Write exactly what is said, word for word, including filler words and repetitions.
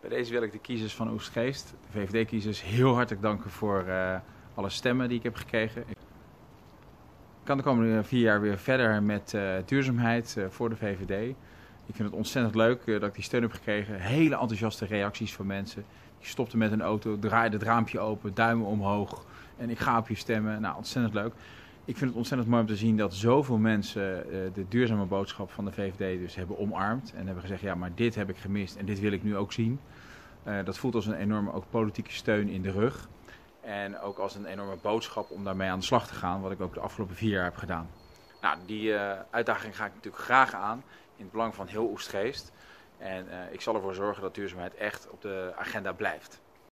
Bij deze wil ik de kiezers van Oegstgeest, de V V D-kiezers, heel hartelijk danken voor uh, alle stemmen die ik heb gekregen. Ik kan de komende vier jaar weer verder met uh, duurzaamheid uh, voor de V V D. Ik vind het ontzettend leuk uh, dat ik die steun heb gekregen. Hele enthousiaste reacties van mensen. Die stopten met een auto, draaiden het raampje open, duimen omhoog en ik ga op je stemmen. Nou, ontzettend leuk. Ik vind het ontzettend mooi om te zien dat zoveel mensen uh, de duurzame boodschap van de V V D dus hebben omarmd. En hebben gezegd, ja, maar dit heb ik gemist en dit wil ik nu ook zien. Uh, dat voelt als een enorme ook politieke steun in de rug. En ook als een enorme boodschap om daarmee aan de slag te gaan, wat ik ook de afgelopen vier jaar heb gedaan. Nou, die uh, uitdaging ga ik natuurlijk graag aan in het belang van heel Oegstgeest. En uh, ik zal ervoor zorgen dat duurzaamheid echt op de agenda blijft.